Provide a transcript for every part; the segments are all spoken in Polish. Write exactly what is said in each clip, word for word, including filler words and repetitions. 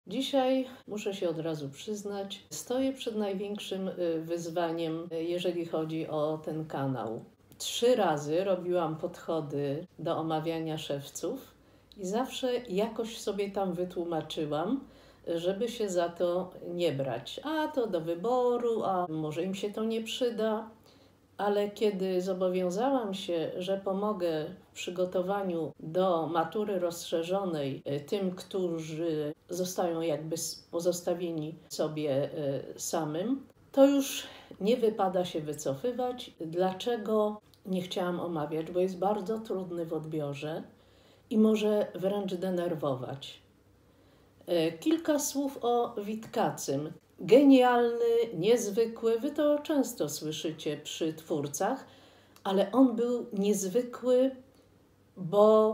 Dzisiaj, muszę się od razu przyznać, stoję przed największym y, wyzwaniem, y, jeżeli chodzi o ten kanał. Trzy razy robiłam podchody do omawiania szewców i zawsze jakoś sobie tam wytłumaczyłam, żeby się za to nie brać. A to do wyboru, a może im się to nie przyda. Ale kiedy zobowiązałam się, że pomogę w przygotowaniu do matury rozszerzonej tym, którzy zostają jakby pozostawieni sobie samym, to już nie wypada się wycofywać. Dlaczego nie chciałam omawiać? Bo jest bardzo trudny w odbiorze i może wręcz denerwować. Kilka słów o Witkacym. Genialny, niezwykły, wy to często słyszycie przy twórcach, ale on był niezwykły, bo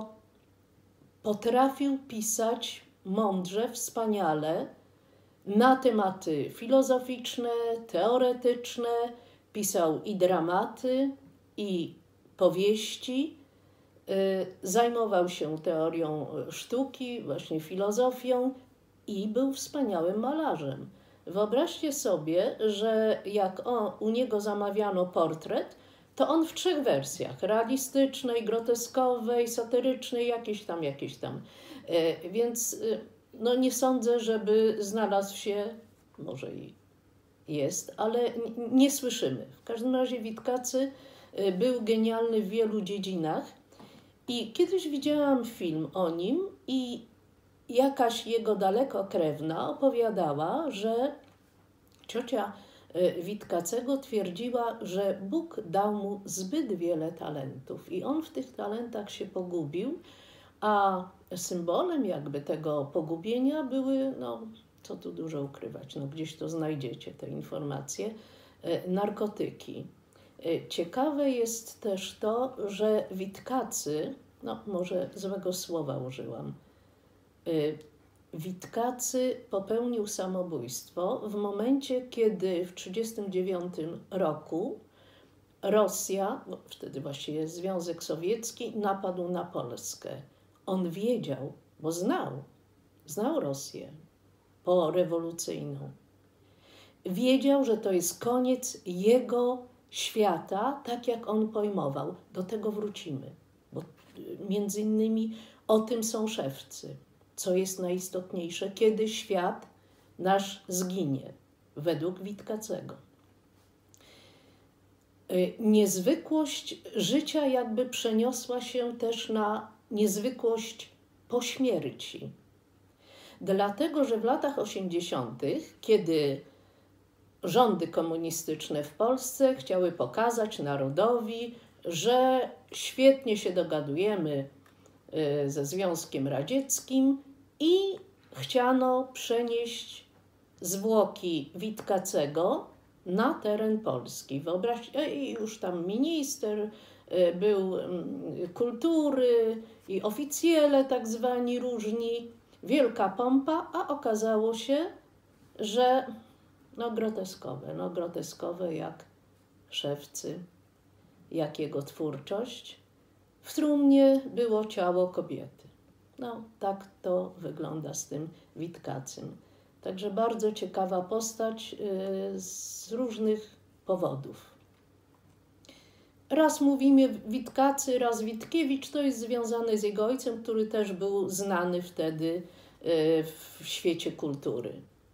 potrafił pisać mądrze, wspaniale na tematy filozoficzne, teoretyczne, pisał i dramaty, i powieści, zajmował się teorią sztuki, właśnie filozofią i był wspaniałym malarzem. Wyobraźcie sobie, że jak on, u niego zamawiano portret, to on w trzech wersjach: realistycznej, groteskowej, satyrycznej, jakieś tam, jakieś tam. Więc no nie sądzę, żeby znalazł się, może i jest, ale nie słyszymy. W każdym razie Witkacy był genialny w wielu dziedzinach i kiedyś widziałam film o nim i jakaś jego dalekokrewna opowiadała, że ciocia Witkacego twierdziła, że Bóg dał mu zbyt wiele talentów i on w tych talentach się pogubił, a symbolem jakby tego pogubienia były, no co tu dużo ukrywać, no gdzieś to znajdziecie te informacje, narkotyki. Ciekawe jest też to, że Witkacy, no może złego słowa użyłam, Witkacy popełnił samobójstwo w momencie, kiedy w tysiąc dziewięćset trzydziestym dziewiątym roku Rosja, no wtedy właściwie Związek Sowiecki, napadł na Polskę. On wiedział, bo znał, znał Rosję porewolucyjną. Wiedział, że to jest koniec jego świata, tak jak on pojmował. Do tego wrócimy, bo między innymi o tym są szewcy. Co jest najistotniejsze, kiedy świat nasz zginie, według Witkacego. Niezwykłość życia jakby przeniosła się też na niezwykłość po śmierci. Dlatego, że w latach osiemdziesiątych, kiedy rządy komunistyczne w Polsce chciały pokazać narodowi, że świetnie się dogadujemy ze Związkiem Radzieckim i chciano przenieść zwłoki Witkacego na teren Polski. Wyobraźcie, i już tam minister był kultury i oficjele tak zwani różni, wielka pompa, a okazało się, że no groteskowe, no groteskowe jak szewcy, jak jego twórczość. W trumnie było ciało kobiety. No, tak to wygląda z tym Witkacym. Także bardzo ciekawa postać yy, z różnych powodów. Raz mówimy Witkacy, raz Witkiewicz, to jest związane z jego ojcem, który też był znany wtedy yy, w świecie kultury.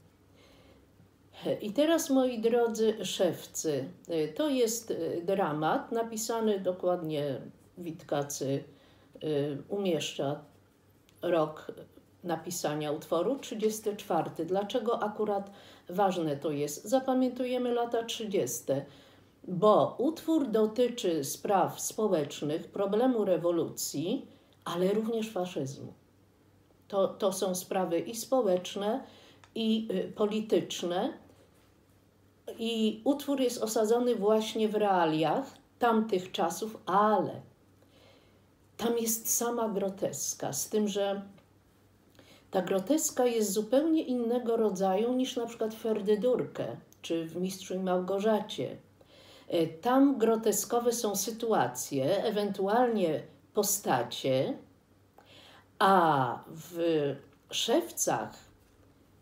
I teraz, moi drodzy szewcy, yy, to jest dramat napisany dokładnie. Witkacy y, umieszcza rok napisania utworu, trzydziesty czwarty. Dlaczego akurat ważne to jest? Zapamiętujemy lata trzydzieste, bo utwór dotyczy spraw społecznych, problemu rewolucji, ale również faszyzmu. To, to są sprawy i społeczne, i y, polityczne. I utwór jest osadzony właśnie w realiach tamtych czasów, ale tam jest sama groteska, z tym, że ta groteska jest zupełnie innego rodzaju niż na przykład w Ferdydurkę czy w Mistrzu i Małgorzacie. Tam groteskowe są sytuacje, ewentualnie postacie, a w Szewcach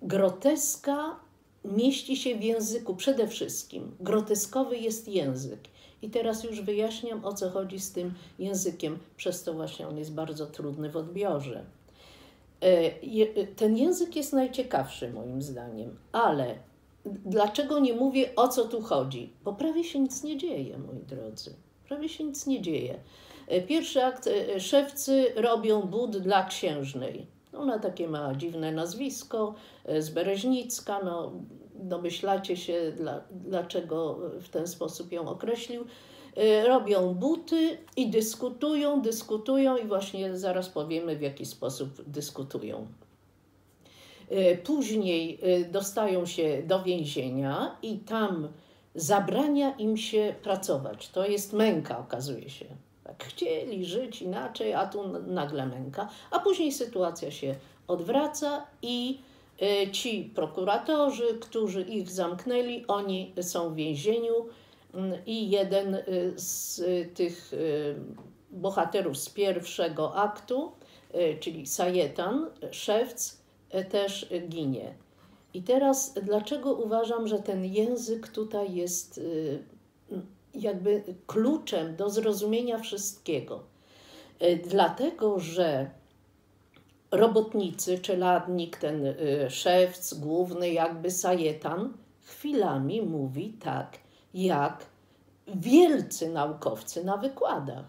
groteska mieści się w języku przede wszystkim. Groteskowy jest język. I teraz już wyjaśniam, o co chodzi z tym językiem, przez to właśnie on jest bardzo trudny w odbiorze. Ten język jest najciekawszy moim zdaniem, ale dlaczego nie mówię, o co tu chodzi? Bo prawie się nic nie dzieje, moi drodzy. Prawie się nic nie dzieje. Pierwszy akt, szewcy robią but dla księżnej. Ona takie ma dziwne nazwisko, z Bereźnicka, no domyślacie się, dla, dlaczego w ten sposób ją określił. Robią buty i dyskutują, dyskutują i właśnie zaraz powiemy, w jaki sposób dyskutują. Później dostają się do więzienia i tam zabrania im się pracować. To jest męka, okazuje się. Tak chcieli żyć inaczej, a tu nagle męka. A później sytuacja się odwraca i ci prokuratorzy, którzy ich zamknęli, oni są w więzieniu i jeden z tych bohaterów z pierwszego aktu, czyli Sajetan, szewc, też ginie. I teraz dlaczego uważam, że ten język tutaj jest jakby kluczem do zrozumienia wszystkiego? Dlatego, że robotnicy, czeladnik, ten szewc główny, jakby Sajetan, chwilami mówi tak, jak wielcy naukowcy na wykładach.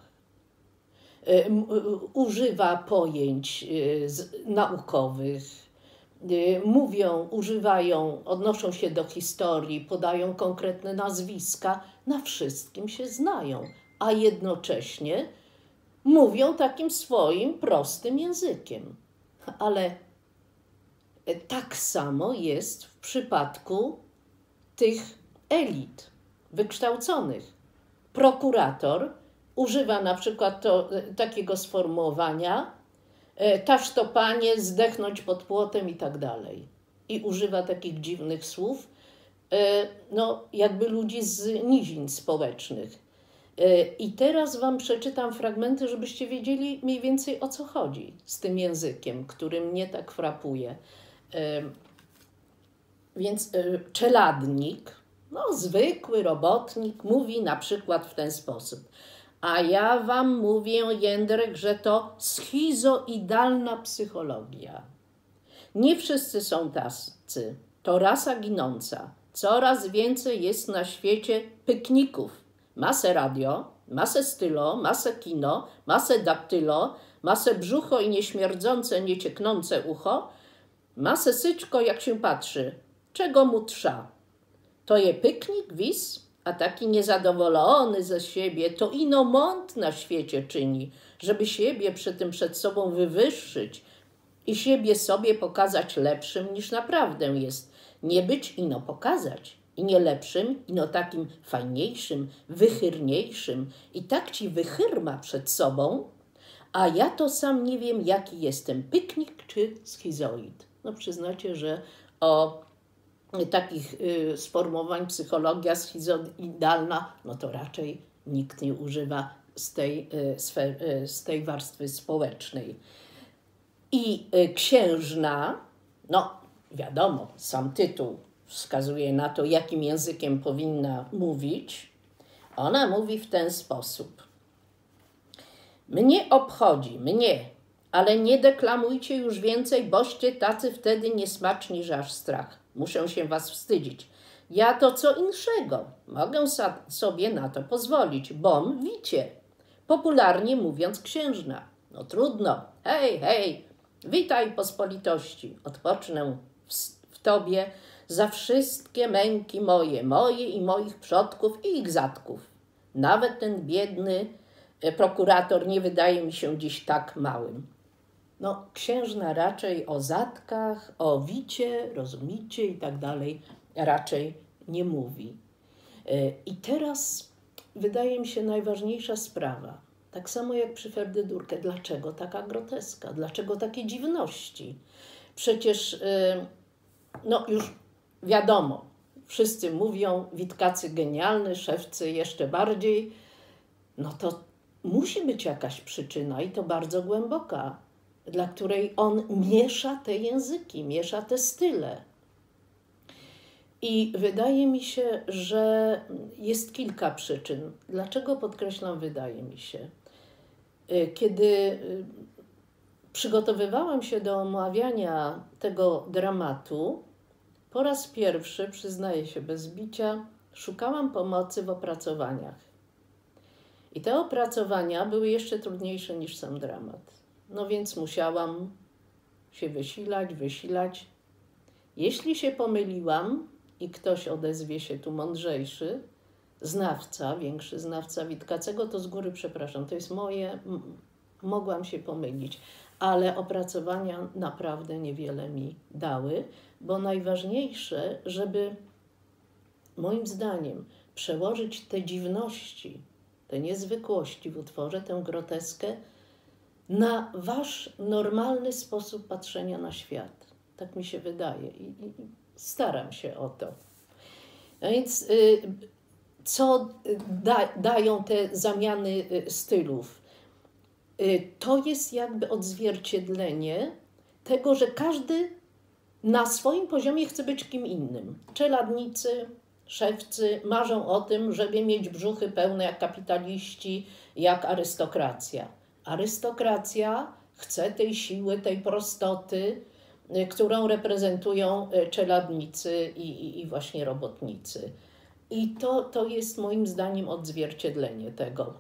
Używa pojęć naukowych, mówią, używają, odnoszą się do historii, podają konkretne nazwiska, na wszystkim się znają, a jednocześnie mówią takim swoim prostym językiem. Ale tak samo jest w przypadku tych elit wykształconych. Prokurator używa na przykład to, takiego sformułowania taż to panie, zdechnąć pod płotem i tak dalej. I używa takich dziwnych słów, no jakby ludzi z nizin społecznych. I teraz wam przeczytam fragmenty, żebyście wiedzieli mniej więcej, o co chodzi z tym językiem, który mnie tak frapuje. Więc czeladnik, no zwykły robotnik, mówi na przykład w ten sposób. A ja wam mówię, Jędrek, że to schizoidalna psychologia. Nie wszyscy są tacy. To rasa ginąca. Coraz więcej jest na świecie pykników. Masę radio, masę stylo, masę kino, masę daktylo, masę brzucho i nieśmierdzące, niecieknące ucho, masę syczko, jak się patrzy. Czego mu trza? To je pyknik, wis? A taki niezadowolony ze siebie, to ino mąt na świecie czyni, żeby siebie przy tym przed sobą wywyższyć i siebie sobie pokazać lepszym niż naprawdę jest. Nie być ino pokazać, i nie lepszym, ino takim fajniejszym, wychyrniejszym. I tak ci wychyrma przed sobą, a ja to sam nie wiem, jaki jestem, pyknik czy schizoid. No przyznacie, że o takich y, sformułowań psychologia schizoidalna, no to raczej nikt nie używa z tej, y, sfer, y, z tej warstwy społecznej. I y, księżna, no wiadomo, sam tytuł wskazuje na to, jakim językiem powinna mówić. Ona mówi w ten sposób. Mnie obchodzi, mnie, ale nie deklamujcie już więcej, boście tacy wtedy niesmaczni, że aż strach. Muszę się was wstydzić. Ja to co inszego. Mogę sobie na to pozwolić, bom wicie. Popularnie mówiąc księżna. No trudno. Hej, hej, witaj pospolitości. Odpocznę w, w tobie za wszystkie męki moje, moje i moich przodków i ich zatków. Nawet ten biedny prokurator nie wydaje mi się dziś tak małym. No, księżna raczej o zatkach, o wicie, rozumicie i tak dalej raczej nie mówi. I teraz wydaje mi się najważniejsza sprawa. Tak samo jak przy Ferdydurkę. Dlaczego taka groteska? Dlaczego takie dziwności? Przecież, no już wiadomo, wszyscy mówią, Witkacy genialny, szewcy jeszcze bardziej. No to musi być jakaś przyczyna i to bardzo głęboka, dla której on miesza te języki, miesza te style. I wydaje mi się, że jest kilka przyczyn. Dlaczego podkreślam wydaje mi się? Kiedy przygotowywałam się do omawiania tego dramatu, po raz pierwszy, przyznaję się bez bicia, szukałam pomocy w opracowaniach. I te opracowania były jeszcze trudniejsze niż sam dramat. No więc musiałam się wysilać, wysilać. Jeśli się pomyliłam i ktoś odezwie się tu mądrzejszy, znawca, większy znawca Witkacego, to z góry przepraszam, to jest moje, mogłam się pomylić, ale opracowania naprawdę niewiele mi dały, bo najważniejsze, żeby moim zdaniem przełożyć te dziwności, te niezwykłości w utworze, tę groteskę na wasz normalny sposób patrzenia na świat. Tak mi się wydaje i, i staram się o to. A więc y, co da, dają te zamiany stylów? Y, to jest jakby odzwierciedlenie tego, że każdy na swoim poziomie chce być kim innym. Czeladnicy, szewcy marzą o tym, żeby mieć brzuchy pełne jak kapitaliści, jak arystokracja. Arystokracja chce tej siły, tej prostoty, którą reprezentują czeladnicy i, i, i właśnie robotnicy. I to, to jest moim zdaniem odzwierciedlenie tego.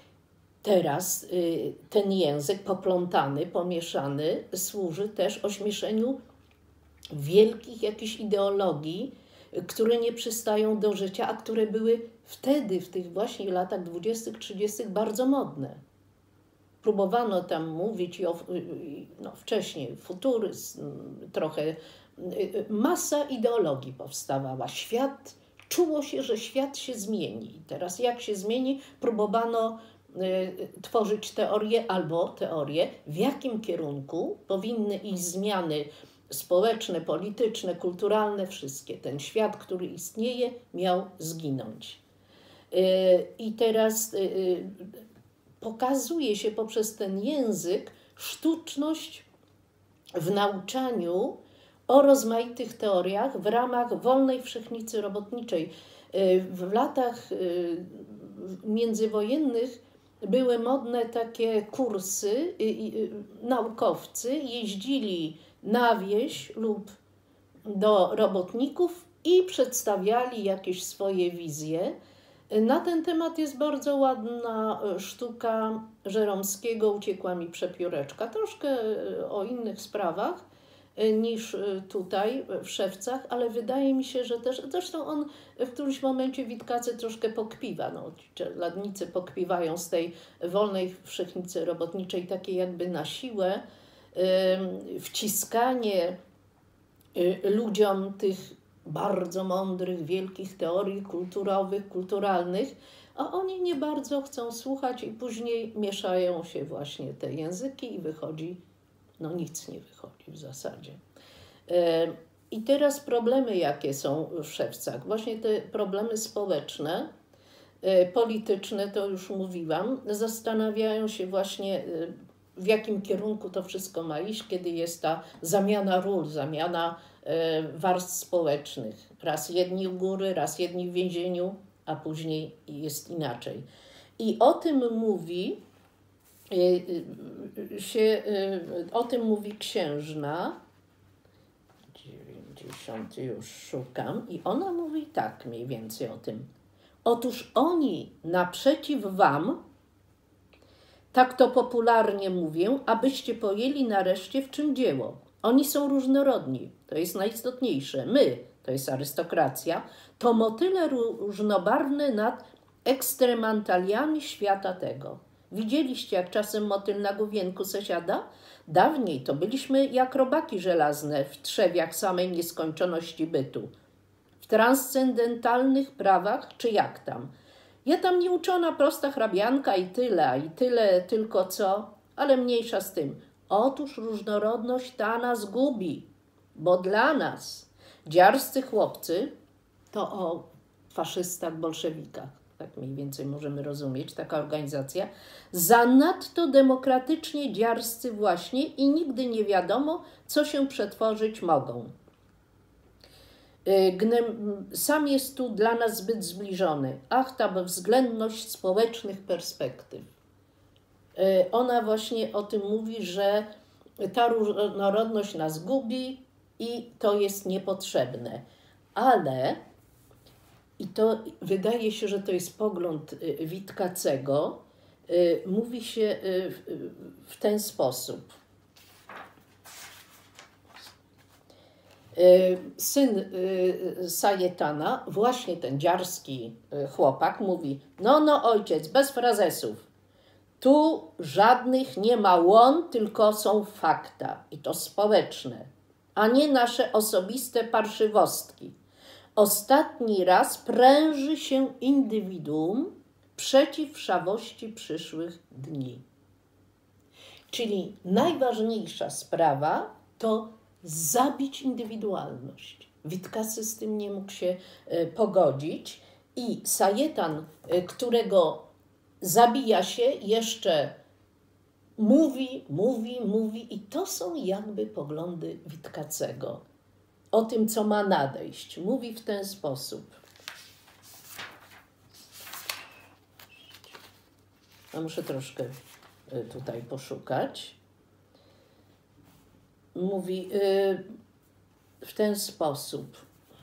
Teraz y, ten język poplątany, pomieszany służy też ośmieszeniu wielkich jakichś ideologii, które nie przystają do życia, a które były wtedy, w tych właśnie latach dwudziestych, trzydziestych bardzo modne. Próbowano tam mówić i o, no, wcześniej futuryzm, trochę masa ideologii powstawała. Świat, czuło się, że świat się zmieni. Teraz jak się zmieni, próbowano y, tworzyć teorie albo teorie, w jakim kierunku powinny iść zmiany społeczne, polityczne, kulturalne, wszystkie. Ten świat, który istnieje, miał zginąć. Y, I teraz y, pokazuje się poprzez ten język sztuczność w nauczaniu o rozmaitych teoriach w ramach wolnej wszechnicy robotniczej. W latach międzywojennych były modne takie kursy, naukowcy jeździli na wieś lub do robotników i przedstawiali jakieś swoje wizje. Na ten temat jest bardzo ładna sztuka Żeromskiego Uciekła mi przepióreczka. Troszkę o innych sprawach niż tutaj w Szewcach, ale wydaje mi się, że też, zresztą on w którymś momencie Witkacy troszkę pokpiwa, no, czeladnicy pokpiwają z tej wolnej wszechnicy robotniczej, takiej jakby na siłę, yy, wciskanie yy, ludziom tych bardzo mądrych, wielkich teorii kulturowych, kulturalnych, a oni nie bardzo chcą słuchać i później mieszają się właśnie te języki i wychodzi, no nic nie wychodzi w zasadzie. I teraz problemy jakie są w Szewcach? Właśnie te problemy społeczne, polityczne, to już mówiłam, zastanawiają się właśnie w jakim kierunku to wszystko ma iść, kiedy jest ta zamiana ról, zamiana warstw społecznych. Raz jedni u góry, raz jedni w więzieniu, a później jest inaczej. I o tym mówi się, o tym mówi Księżna, dziewięćdziesiąty już szukam, i ona mówi tak mniej więcej o tym. Otóż oni naprzeciw wam, tak to popularnie mówię, abyście pojęli nareszcie w czym dzieło. Oni są różnorodni, to jest najistotniejsze. My, to jest arystokracja, to motyle różnobarwne nad ekstremantaliami świata tego. Widzieliście, jak czasem motyl na główienku se siada? Dawniej to byliśmy jak robaki żelazne w trzewiach samej nieskończoności bytu. W transcendentalnych prawach, czy jak tam. Ja tam nieuczona prosta hrabianka i tyle, a i tyle tylko co, ale mniejsza z tym. Otóż różnorodność ta nas gubi, bo dla nas dziarscy chłopcy, to o faszystach, bolszewikach, tak mniej więcej możemy rozumieć, taka organizacja, zanadto demokratycznie dziarscy właśnie i nigdy nie wiadomo, co się przetworzyć mogą. Sam jest tu dla nas zbyt zbliżony. Ach, ta bezwzględność społecznych perspektyw. Ona właśnie o tym mówi, że ta różnorodność nas gubi i to jest niepotrzebne. Ale, i to wydaje się, że to jest pogląd Witkacego, mówi się w ten sposób. Syn Sajetana, właśnie ten dziarski chłopak, mówi: no, no ojciec, bez frazesów. Tu żadnych nie ma łon, tylko są fakta i to społeczne, a nie nasze osobiste parszywostki. Ostatni raz pręży się indywiduum przeciw szawości przyszłych dni. Czyli najważniejsza sprawa to zabić indywidualność. Witkacy z tym nie mógł się pogodzić i Sajetan, którego zabija się, jeszcze mówi, mówi, mówi i to są jakby poglądy Witkacego o tym, co ma nadejść. Mówi w ten sposób. A muszę troszkę tutaj poszukać. Mówi w ten sposób.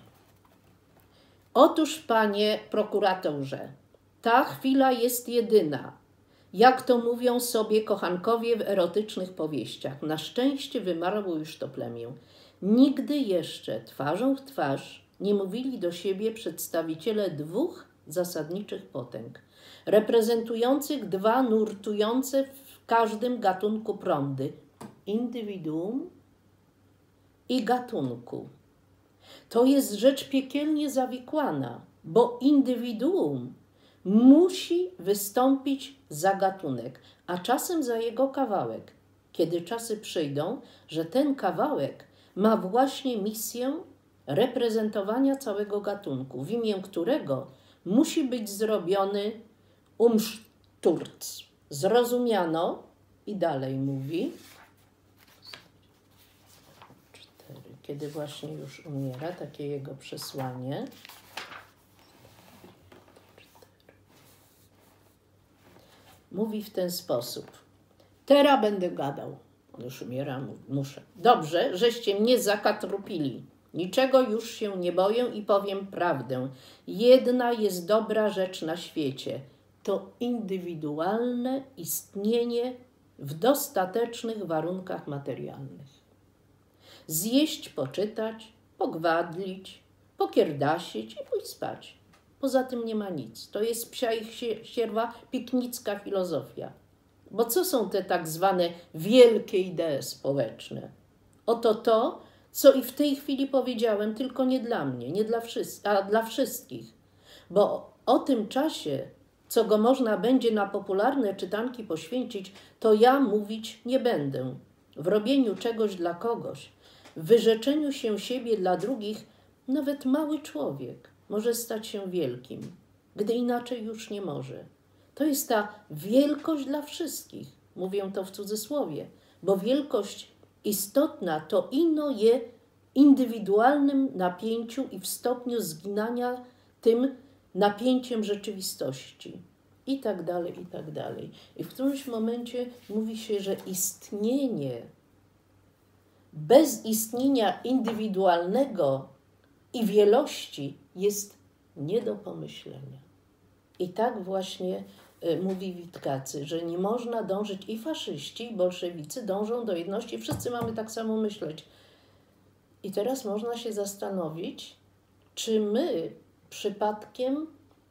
Otóż, panie prokuratorze, ta chwila jest jedyna, jak to mówią sobie kochankowie w erotycznych powieściach. Na szczęście wymarło już to plemię. Nigdy jeszcze twarzą w twarz nie mówili do siebie przedstawiciele dwóch zasadniczych potęg, reprezentujących dwa nurtujące w każdym gatunku prądy, indywiduum i gatunku. To jest rzecz piekielnie zawikłana, bo indywiduum musi wystąpić za gatunek, a czasem za jego kawałek, kiedy czasy przyjdą, że ten kawałek ma właśnie misję reprezentowania całego gatunku, w imię którego musi być zrobiony umsturz. Zrozumiano i dalej mówi, kiedy właśnie już umiera, takie jego przesłanie. Mówi w ten sposób. Teraz będę gadał. On już umiera, muszę. Dobrze, żeście mnie zakatrupili. Niczego już się nie boję i powiem prawdę. Jedna jest dobra rzecz na świecie. To indywidualne istnienie w dostatecznych warunkach materialnych. Zjeść, poczytać, pogwadlić, pokierdasić i pójść spać. Poza tym nie ma nic. To jest psia i sierwa piknicka filozofia. Bo co są te tak zwane wielkie idee społeczne? Oto to, co i w tej chwili powiedziałem, tylko nie dla mnie, nie dla wszystkich, a dla wszystkich. Bo o tym czasie, co go można będzie na popularne czytanki poświęcić, to ja mówić nie będę. W robieniu czegoś dla kogoś, w wyrzeczeniu się siebie dla drugich, nawet mały człowiek może stać się wielkim, gdy inaczej już nie może. To jest ta wielkość dla wszystkich. Mówię to w cudzysłowie, bo wielkość istotna to ino je indywidualnym napięciu i w stopniu zginania tym napięciem rzeczywistości. I tak dalej, i tak dalej. I w którymś momencie mówi się, że istnienie bez istnienia indywidualnego i wielości jest nie do pomyślenia. I tak właśnie y, mówi Witkacy, że nie można dążyć, i faszyści, i bolszewicy dążą do jedności, wszyscy mamy tak samo myśleć. I teraz można się zastanowić, czy my przypadkiem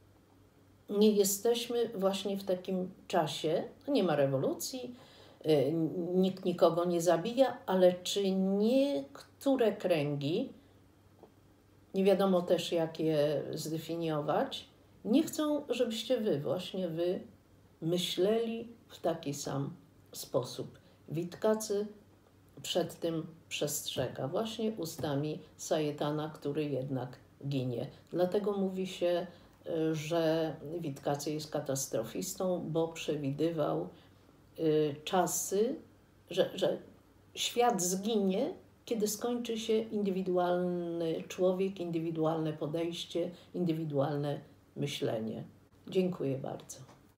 nie jesteśmy właśnie w takim czasie, nie ma rewolucji, y, nikt nikogo nie zabija, ale czy niektóre kręgi, nie wiadomo też jak je zdefiniować, nie chcą, żebyście wy, właśnie wy, myśleli w taki sam sposób. Witkacy przed tym przestrzega, właśnie ustami Sajetana, który jednak ginie. Dlatego mówi się, że Witkacy jest katastrofistą, bo przewidywał y, czasy, że, że świat zginie kiedy skończy się indywidualny człowiek, indywidualne podejście, indywidualne myślenie. Dziękuję bardzo.